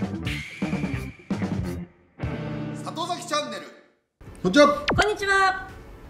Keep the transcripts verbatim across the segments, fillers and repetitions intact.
里崎チャンネル。こんにちは。 こんにちは。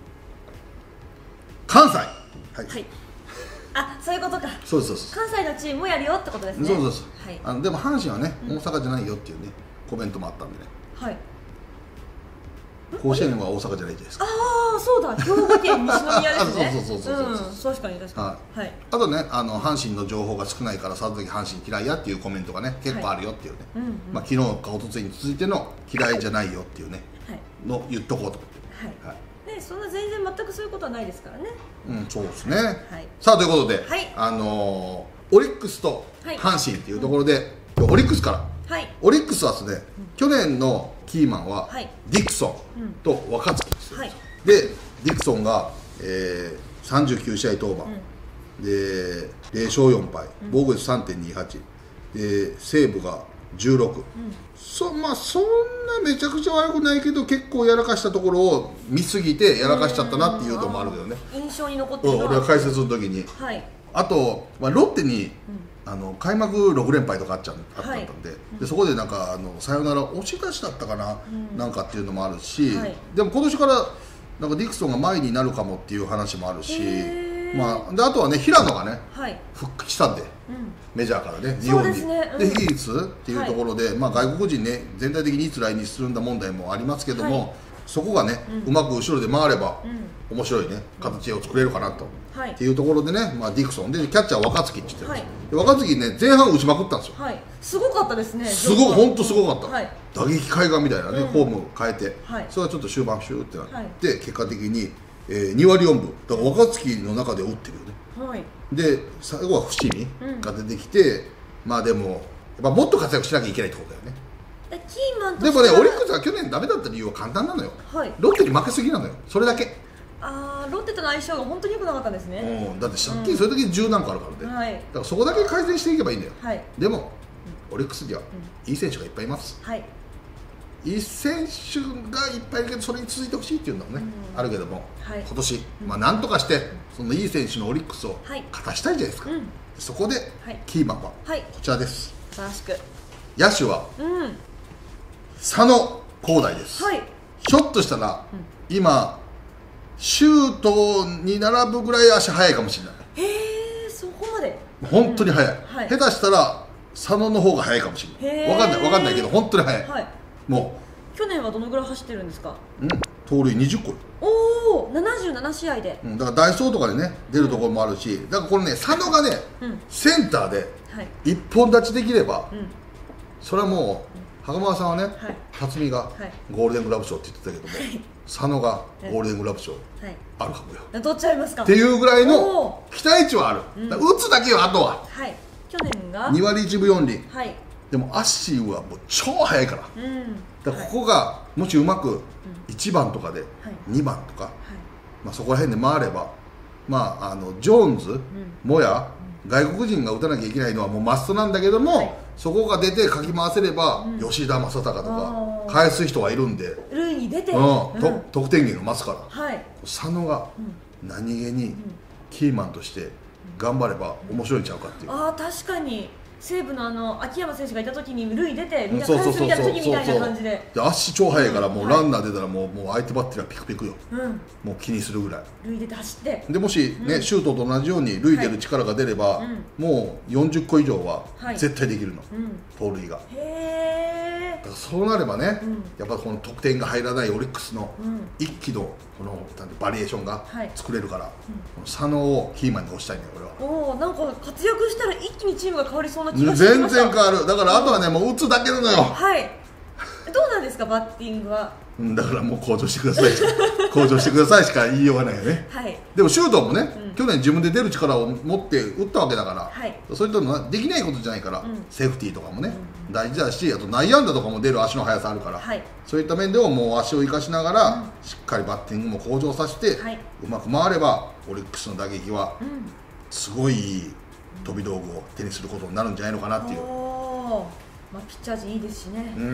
関西。はい。 はい。あ、そういうことか。 そうですそうです。 関西のチームもやるよってことですね。 そうそうそう。 はい。 あのでも阪神はね、 うん、 大阪じゃないよっていうねコメントもあったんでね。 はい。 甲子園は大阪じゃないじゃないですか。 ああ、そうだ。兵庫県西宮ですね。 そうそうそうそうそう。 うん、確かに確かに。はい。 あとね、あの阪神の情報が少ないから里崎阪神嫌いやっていうコメントがね結構あるよっていうね。 はい、うんうん、 まあ昨日か一昨日に続いての嫌いじゃないよっていうね、 はい、 の言っとこうと思って。 はい。はい、でそんな全然全くそういうことはないですからね。 うん、そうですね。はい。さあということで、 はい、 あのー、オリックスと阪神っていうところで、はい、今日オリックスから。はい、オリックスはですね、うん、去年のキーマンは、はい、ディクソンと若月ですよ、はい、でディクソンが、えー、さんじゅうきゅうしあい登板、うん、でぜろしょうよんぱい、うん、防御率 さんてんにーはち でセーブがじゅうろく、うん、そまあそんなめちゃくちゃ悪くないけど結構やらかしたところを見すぎてやらかしちゃったなっていうのもあるけどね。 印象に残ってるのは、 うん、俺は解説の時に、はい、あと、まあ、ロッテに、うん、あの開幕ろくれんぱいとかあっちゃあったんで、はい、でそこでなんかあのサヨナラ押し出しだったかな、うん、なんかっていうのもあるし、はい、でも今年からなんかディクソンが前になるかもっていう話もあるし、まあ、であとはね平野がね、はい、復帰したんで、うん、メジャーからね日本に、ね、うん、でヒギリスっていうところで、はい、まあ、外国人ね全体的にいつ来日するんだ問題もありますけども、はい、そこがね、うん、うまく後ろで回れば、うん、面白いね形を作れるかなと、はい、っていうところでね、まあ、ディクソンでキャッチャー若月って言ってるんですよ、はい、で若月ね前半打ちまくったんですよ、はい、 すごかったですね。 すごい本当すごかった、はい、打撃海岸みたいなね、うん、フォーム変えて、はい、それはちょっと終盤シューってなって、はい、結果的に、えー、にわりよんぶだから若月の中で打ってるよね、はい、で最後は伏見が出てきて、うん、まあでもやっぱもっと活躍しなきゃいけないってことだよね。 キーマンとでもねオリックスが去年ダメだった理由は簡単なのよ、はい、ロッテに負けすぎなのよ、それだけ。 あーロッテとの相性が本当に良くなかったんですね、 うん、だって借金それだけじゅうなんかあるからね、はい、だからそこだけ改善していけばいいんだよ、はい、でも、うん、オリックスにはいい選手がいっぱいいます、はい、いい選手がいっぱいいるけどそれに続いてほしいっていうのもね、うん、あるけども、はい、今年、まあ、なんとかしてそのいい選手のオリックスを勝たしたいじゃないですか、はい、そこで、はい、キーマンはこちらです、 はい、しく野手は、うん、佐野皓大です、はい、ひょっとしたら、うん、今シュートに並ぶぐらい足速いかもしれない。 へえ、そこまで本当に速い、うん、はい、下手したら佐野の方が速いかもしれない。分かんない分かんないけど本当に速い、はい、もう去年はどのぐらい走ってるんですか。 うん、盗塁にじゅっこ。 おお、ななじゅうななしあいで、 うん、だからダイソーとかでね出るところもあるし、だからこれね佐野がね、うん、センターで一本立ちできれば、うん、それはもう袴田さんはね、はい、辰巳がゴールデングラブ賞って言ってたけども、はい、佐野がゴールデングラブ賞あるかもよ、 はい、どっちありますかっていうぐらいの期待値はある、うん、打つだけはあとは、はい、 去年がにわりいちぶよんりん、はい、でも足はもう超速いから、うん、だからここがもしうまくいちばんとかでにばんとか、はい、まあ、そこら辺で回れば、まあ、あのジョーンズ、うん、モヤ、うん、外国人が打たなきゃいけないのはもうマストなんだけども、はい、そこが出てかき回せれば、うん、吉田正尚とか返す人はいるんで、 塁に出て、 うんうん、と得点源が増すから、 はい、 佐野が何気にキーマンとして頑張れば面白いんちゃうかっていう、 うん、ああ確かに西武のあの秋山選手がいた時に塁出てみんな返すみたいな時みたいな感じで、 足超速いからもうランナー出たらもう、もう相手バッテリーはピクピクよ、うん、もう気にするぐらい塁出て走って、 でもしね、うん、シュートと同じように塁出る力が出れば、はい、もうよんじゅっこ以上は絶対できるの、はい、盗塁が、へえ、そうなればね、うん、やっぱこの得点が入らないオリックスの一気のこのバリエーションが作れるから、はい、うん、佐野をキーマンに押したいんだよ俺は。 おお、なんか活躍したら一気にチームが変わりそうな気がしてきました。 全然変わる。だからあとはね、もう打つだけなのよ。 はい。どうなんですかバッティングは。 うん、だからもう向上してください向上してくださいしか言いようがないよね。はい。でもシュートもね、うん、去年自分で出る力を持って打ったわけだから、はい、そういったのはできないことじゃないから、うん、セーフティーとかもね、うん、大事だし、あと内野安打とかも出る足の速さあるから、はい、そういった面でももう足を生かしながら、うん、しっかりバッティングも向上させて、はい、うまく回ればオリックスの打撃は、うん、すごいいい飛び道具を手にすることになるんじゃないのかなっていう。 まあ、ピッチャー陣いいですしね、うんうん、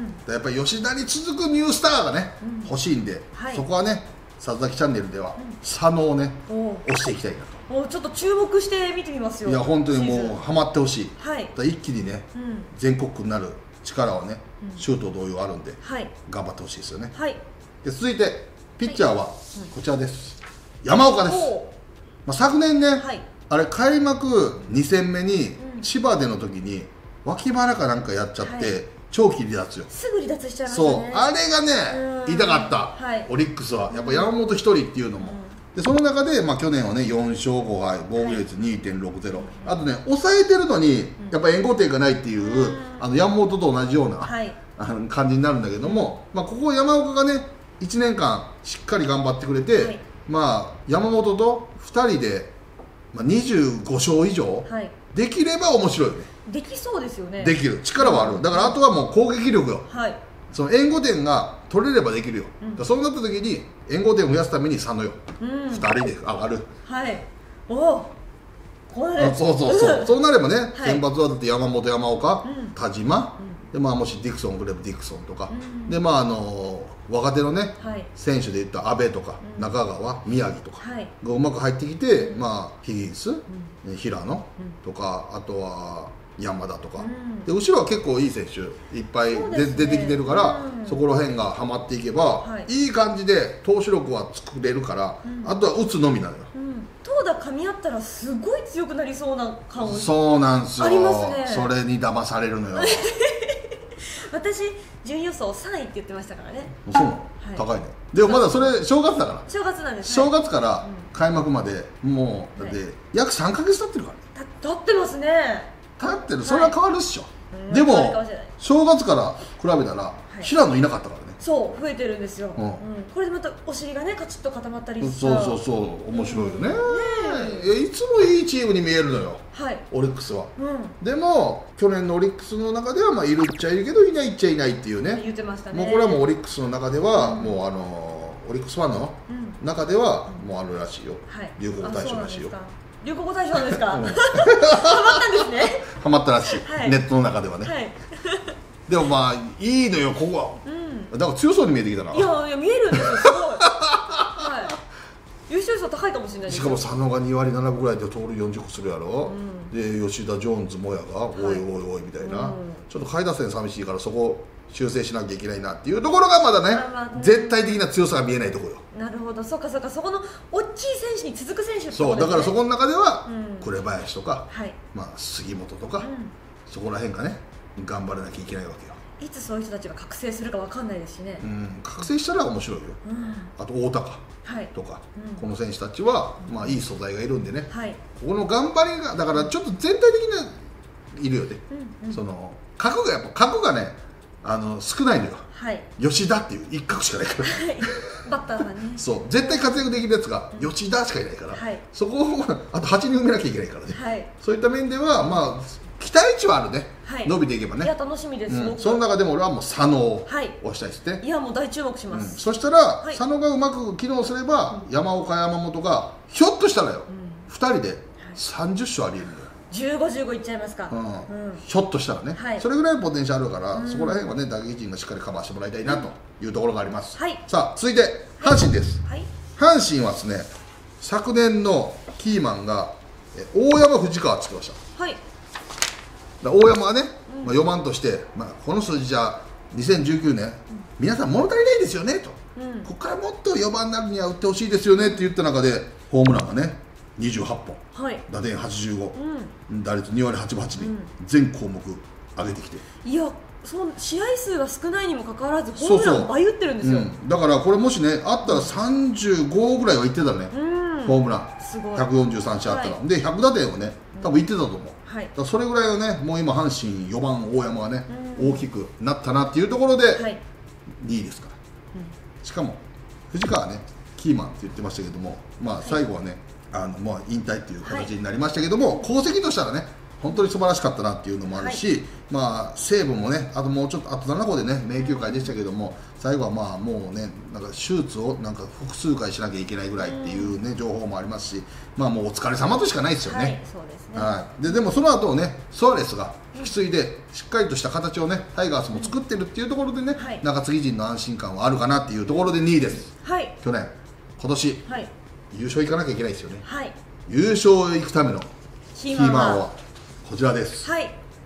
やっぱり吉田に続くニュースターがね、うん、欲しいんで、はい、そこはね里崎チャンネルでは、うん、佐野をね押していきたいなと。 おちょっと注目して見てみますよ。 いや本当にもうハマってほしい、はい、だ一気にね、うん、全国区になる力はね、シュート同様あるんで、 はい、 頑張ってほしいですよね。 はい、 で続いてピッチャーはこちらです、山岡です。まあ、昨年ね、はい、あれ開幕に戦目に千葉での時に脇腹かなんかやっちゃって、はい、長期離脱よ。 すぐ離脱しちゃいましたね。 そうあれがね痛かった、はい、オリックスはやっぱ山本一人っていうのも、でその中で、まあ、去年はねよんしょうごはい、防御率 にてんろくゼロ、はい、あとね抑えてるのにやっぱ援護点がないっていう、うん、あの山本と同じような、はい、あの感じになるんだけども、まあ、ここ山岡がねいちねんかんしっかり頑張ってくれて、はい、まあ山本とふたりで、まあ、にじゅうごしょう以上、はい、できれば面白いよね。 できそうですよね。 できる力はある。だからあとはもう攻撃力よ、はい、その援護点が取れればできるよ、うん、そうなった時に援護点を増やすために佐野よ、うん、ふたりで上がる。はいおおこれそうそうそうそうなればね、はい、先発はだって山本山岡、うん、田島、うん、でまあもしディクソンくればディクソンとか、うん、でまああのー、若手のね、はい、選手で言った阿部とか、うん、中川宮城とかがうまく入ってきて、うん、まあヒギンス、うん、平野とか、あとは山田とか、うん、で後ろは結構いい選手いっぱいで、ね、出てきてるから、うん、そこら辺がはまっていけば、はい、いい感じで投手力は作れるから、うん、あとは打つのみなのよ、うん、投打噛み合ったらすごい強くなりそうな感じそうなんですよ。ありますね。それに騙されるのよ私準予想さんいって言ってましたからね。 そうなの、はい、高いね。でもまだそれ正月だから正月なんです、 ね、正月から開幕までもうだって約さんかげつ経ってるからね。 経ってますね。 経ってる。それは変わるっしょ、はい、でも正月から比べたら、はい、平野いなかったからね。 そう増えてるんですよ、うんうん、これでまたお尻がねカチッと固まったりしてそうそうそう面白いよね、うん、ねいつもいいチームに見えるのよ、はい、オリックスは、うん、でも去年のオリックスの中ではまあいるっちゃいるけどいないっちゃいないっていうね。 言ってましたね。 もうこれはもうオリックスの中では、うん、もうあのオリックスファンの中ではもうあるらしいよ、はい、流行語大賞らしいよ。 流行語大賞ですか、うん、ハマったんですね。 ハマったらしい、はい、ネットの中ではね、はい、でもまあいいのよここは、うん、だから強そうに見えてきたな。 いやいや見えるんですよすごい、はい、優勝率は高いかもしれないです。 しかも佐野がにわりななぶぐらいで盗塁よんじゅっこするやろ、うん、で吉田ジョーンズモヤが、はい、おいおいおいみたいな、うん、ちょっと下位打線寂しいからそこ修正しなきゃいけないなっていうところがまだね、まあね、絶対的な強さが見えないところよ。 なるほど、そうかそうか、そこの大きい選手に続く選手ってことですね。 そうだからそこの中では、うん、紅林とか、はい、まあ、杉本とか、うん、そこら辺がね頑張らなきゃいけないわけよ。 いつそういう人たちが覚醒するかわかんないですしね、 うん、覚醒したら面白いよ、うん、あと大高とか、はい、この選手たちは、まあ、いい素材がいるんでね、はい、ここの頑張りがだからちょっと全体的ないるよね、うんうん、その核がやっぱ核がねあの少ないのよ、はい、吉田っていう一角しかないから、はい、 バッターがねそう絶対活躍できるやつが吉田しかいないから、はい、そこをあとはちにん埋めなきゃいけないからね、はい、そういった面ではまあ期待値はあるね、はい、伸びていけばね。 いや楽しみです、うん、 その中でも俺はもう佐野を推したいですね、はい、 いやもう大注目します、うん、 そしたら、はい、佐野がうまく機能すれば、うん、山岡山本がひょっとしたらよ、うん、ふたりでさんじゅっしょうありえるんだよ。 じゅうご、じゅうごいっちゃいますか、うんうん、 ひょっとしたらね、はい、それぐらいのポテンシャルあるから、うん、そこら辺はね打撃陣がしっかりカバーしてもらいたいなというところがあります、はい、さあ続いて阪神です、はい、阪神はですね昨年のキーマンが大山藤川って言ってました、はい、だ大山はね、うんまあ、よばんとして、まあ、この数字じゃにせんじゅうきゅうねん、うん、皆さん物足りないですよねと、うん、ここからもっとよばんになるには打ってほしいですよねって言った中でホームランがねにじゅうはっぽん、はい、打点はちじゅうご、うん、打率にわりはちぶはちり、うん、全項目上げてきて、 いやそ試合数が少ないにもかかわらずホームラン倍打ってるんですよ。 そうそう、うん、だからこれもしねあったらさんじゅうごぐらいはいってたね、うん、ホームランすごいひゃくよんじゅうさんしあったら、はい、でひゃくだてんをね多分いってたと思う、はい、だからそれぐらいのねもう今阪神よばん大山がね、うん、大きくなったなっていうところで、はい、にいですから、うん、しかも藤川ねキーマンって言ってましたけども、まあ、最後はね、はいあのまあ、引退っていう形になりましたけども、はい、功績としたらね本当に素晴らしかったなっていうのもあるし、はい、まあ西武もねあともうちょっとあとななこでね名球会でしたけども最後はまあもうねなんか手術をなんか複数回しなきゃいけないぐらいっていうね情報もありますし、まあもうお疲れ様としかないですよね。はい、そうですね。はい。ででもその後ねソアレスが引き継いでしっかりとした形をねタイガースも作ってるっていうところでね、はい、中継ぎ陣の安心感はあるかなっていうところでにいです。はい。去年今年、はい、優勝行かなきゃいけないですよね。はい。優勝へ行くためのキーマンはこちらです。はい。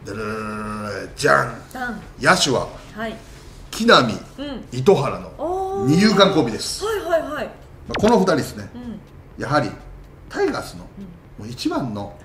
でるるじゃん、野手は、はい、木浪、うん、糸原の二遊間コンビです。 はいはいはい。 このふたりですね、うん、やはりタイガースの、うん、もう一番の、はい、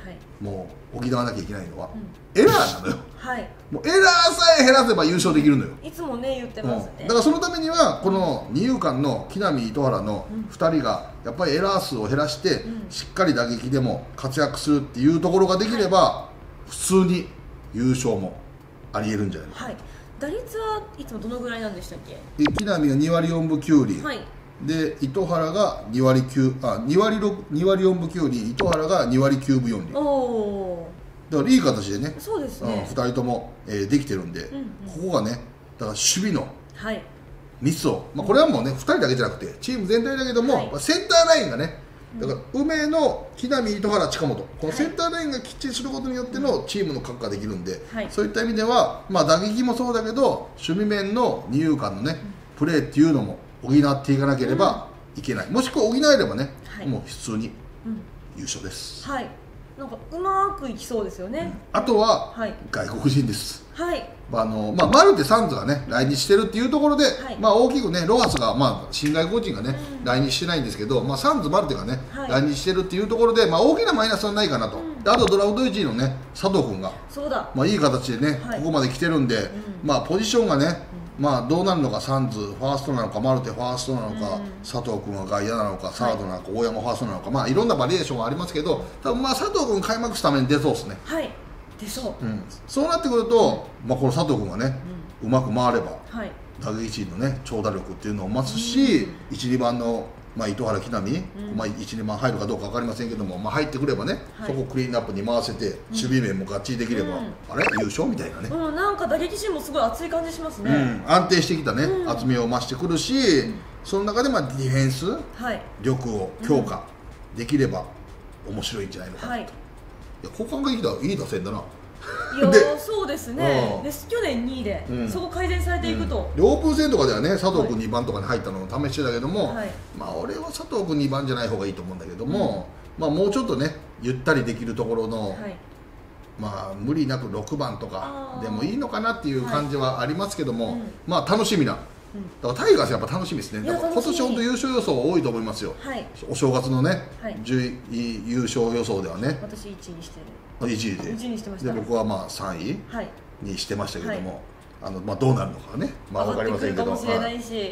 もう補わなきゃいけないのは、うん、エラーなのよ。はい、もうエラーさえ減らせば優勝できるのよ。 いつもね言ってますね、 うん、だからそのためにはこの二遊間の木浪、糸原のふたりがやっぱりエラー数を減らして、うん、しっかり打撃でも活躍するっていうところができれば、はい、普通に優勝もありえるんじゃないか、はい、 打率はいつもどのぐらいなんでしたっけ？ 木浪がにわりよんぶきゅうり、はい、で糸原がにわりきゅうあ2割2割よんぶきゅうり、糸原がにわりきゅうぶよんり。おだからいい形でね、 そうですね、うん、ふたりとも、えー、できてるんで、うんうん、ここがね、だから守備のミスを、はい、まあ、これはもうねふたりだけじゃなくてチーム全体だけども、はい、センターラインがね、だから梅野、木浪、糸原、近本、このセンターラインがきっちりすることによってのチームの核ができるんで、はい、そういった意味では、まあ、打撃もそうだけど守備面の二遊間のね、プレーっていうのも補っていかなければいけない、うん、もしくは補えればね、はい、もう普通に優勝です、 はい、なんかうまくいきそうですよね、 うん、あとは、はい、外国人です、はい、あのまあ、マルテ・サンズがね来日してるっていうところで、はい、まあ、大きくねロハスが、まあ、新外国人がね、うん、来日してないんですけど、まあ、サンズ、マルテがね、はい、来日してるっていうところで、まあ、大きなマイナスはないかなと、うん、あとドラフトいちいのね佐藤君がそうだ、まあ、いい形でね、はい、ここまで来てるんで、うん、まあ、ポジションがね、うん、まあ、どうなるのか、サンズファーストなのか、マルテファーストなのか、うん、佐藤君は外野なのか、サードなのか、はい、大山ファーストなのか、まあ、いろんなバリエーションがありますけど、多分まあ佐藤君開幕するために出そうですね。 はい、出そう、 うん、そうなってくると、まあ、この佐藤君がね、うん、うまく回れば、はい、打撃チームのね長打力っていうのを増すし、いち、にばんの、まあ、糸原、木浪、うん、まあ、いち、にばん入るかどうか分かりませんけども、まあ、入ってくればね、はい、そこをクリーンアップに回せて、守備面もがっちりできれば、うん、あれ優勝みたいなね、 うん、なんか打撃陣もすごい熱い感じしますね、 うん、安定してきたね、うん、厚みを増してくるし、うん、その中でまあディフェンス、はい、力を強化できれば面白いんじゃないのかなと、はい、いやこう考えてきたらいい打線だな。 いやそうですね、うん、で去年にいで、うん、そこ改善されていくと、 うん、オープン戦とかではね佐藤君にばんとかに入ったのを試してたけども、はい、まあ俺は佐藤君にばんじゃない方がいいと思うんだけども、うん、まあもうちょっとねゆったりできるところの、はい、まあ無理なくろくばんとかでもいいのかなっていう感じはありますけども、はい、まあ楽しみな、だからタイガースやっぱ楽しみですね。だから今年本当優勝予想多いと思いますよ、はい、お正月のね、はい、じゅうい優勝予想ではね、 私いちいにしてる、 いちいで、いちいにしてました。で僕はまあさんいにしてましたけども、はい、あのまあどうなるのかね、まあ分かりませんけど、はい、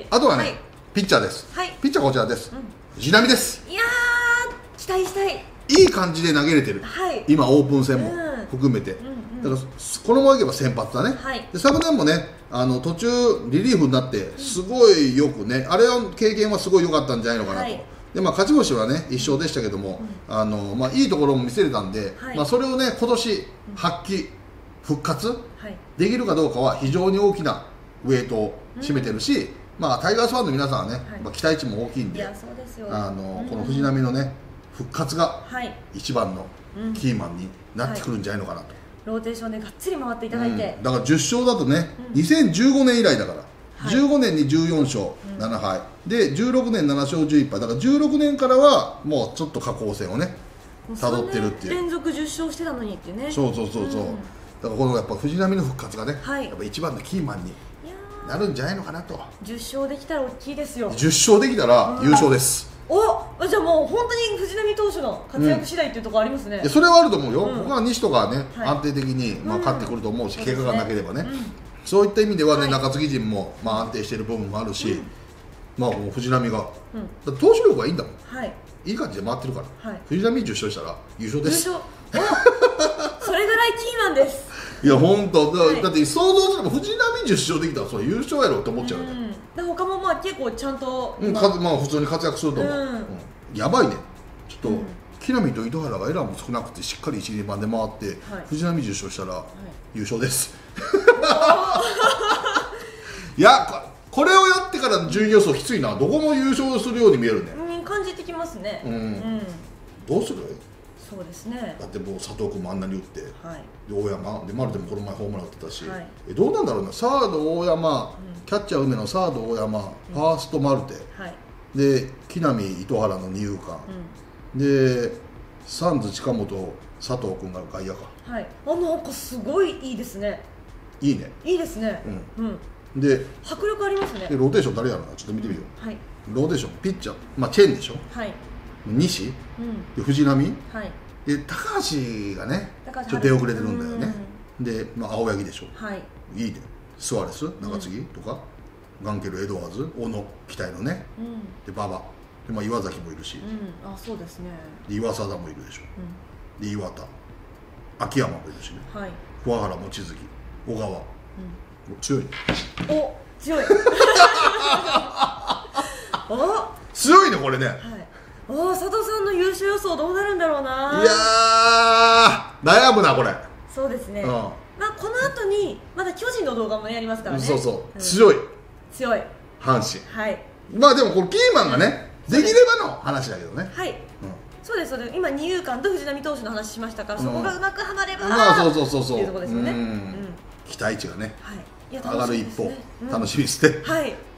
あとはね、はい、ピッチャーです、はい、ピッチャーこちらです、うん、藤浪です。 いやー期待したい、 いい感じで投げれてる、はい、今オープン戦も含めて、うんうんうん、だからこのままいけば先発だね、はい、で昨年もねあの途中リリーフになってすごいよくね、うん、あれは経験はすごい良かったんじゃないのかなと、はい、でまあ、勝ち星はねいっ勝でしたけども、うん、あのまあ、いいところも見せれたんで、はい、まあ、それをね今年発揮復活できるかどうかは非常に大きなウェイトを占めてるし、うん、まあ、タイガースファンの皆さんはね、はい、まあ、期待値も大きいんで、あのこの藤浪のね復活が一番のキーマンになってくるんじゃないのかなと、はい、 ローテーションでがっつり回っていただいて、 うん、だからじゅっ勝だとね、うん、にせんじゅうごねん以来だから、はい、じゅうごねんにじゅうよん勝ななはいでじゅうろくねんなな勝じゅういっ敗だからじゅうろくねんからはもうちょっと下降線をね辿ってるっていう、 連続じゅっ勝してたのにってね、 そうそうそうそう、うん、だからこのやっぱ藤浪の復活がね、はい、やっぱ一番のキーマンになるんじゃないのかなと。 じゅっ勝できたら大きいですよ。 じゅっ勝できたら優勝です、 うん、おじゃあもう本当に藤浪投手の活躍次第っていうところありますね、 うん、それはあると思うよ、うん、僕は西とかね、はい、安定的に、まあ、勝ってくると思うし、うん、怪我がなければね、うん、そういった意味ではね、はい、中継ぎ陣も、まあ、安定している部分もあるし、うん、まあもう藤浪が、うん、投手力がいいんだもん、はい、いい感じで回ってるから、はい、藤浪じゅっ勝したら優勝です。優勝それぐらいキーマンです。 いや本当 だ,、はい、だって想像すれば藤浪じゅっ勝できたらそれ優勝やろって思っちゃうよね、 うん、で他もまあ結構ちゃんと、 うん、まあ、まあ普通に活躍すると思う、うんうん、やばいねちょっと、うん、木浪と糸原がエラーも少なくてしっかりいち、にばんで回って、はい、藤浪じゅっ勝したら優勝です、はい、いやこれをやってからの順位予想きついな。どこも優勝するように見えるね、 うん、感じてきますね、うんうん、 どうする？ そうですね、 だってもう佐藤君もあんなに打って、はい、で大山で丸でもこの前ホームラン打ってたし、はい、えどうなんだろうな。サード大山、うん、キャッチャー梅野、サード大山、うん、ファーストマルテ、はい、で木浪糸原の二遊間、うん、でサンズ近本佐藤君が外野か。 はい。あ、なんかすごいいいですね。 いいね。 いいですね。 うん。うん、で迫力ありますね。 でローテーション誰やろな、ちょっと見てみよう。 はい。 ローテーションピッチャー、まあチェーンでしょ。 はい。 西、うん、で藤浪、はい、で高橋がねちょっと出遅れてるんだよね。で、まあ、青柳でしょ。はい。いいね。スアレス中継ぎとか、うん、ガンケル、エドワーズ、小野期待のね、うん、で馬場で、まあ、岩崎もいるし、 うん、あ、そうですね。 で岩貞もいるでしょ。うん、で岩田、秋山もいるしね。はい。桑原、望月、小川、うん、強い。 お、強い。お、 強いねこれね。はい。 お、佐藤さんの優勝予想どうなるんだろうな。 いやー悩むなこれ。 そうですね。うん、まあこの後にまだ巨人の動画もねやりますからね。 そうそう、うん、強い強い阪神。 はい。 まあでもこれキーマンがね、うん、できればの話だけどね。はい。うん、 そうですそうです。今二遊間と藤浪投手の話しましたから、うん、そこがうまくはまれば、 まあそうそうそうそう。 っていうところですよね。うん。 期待値がね。 はい。 上がる一方、楽しみですね。 はい。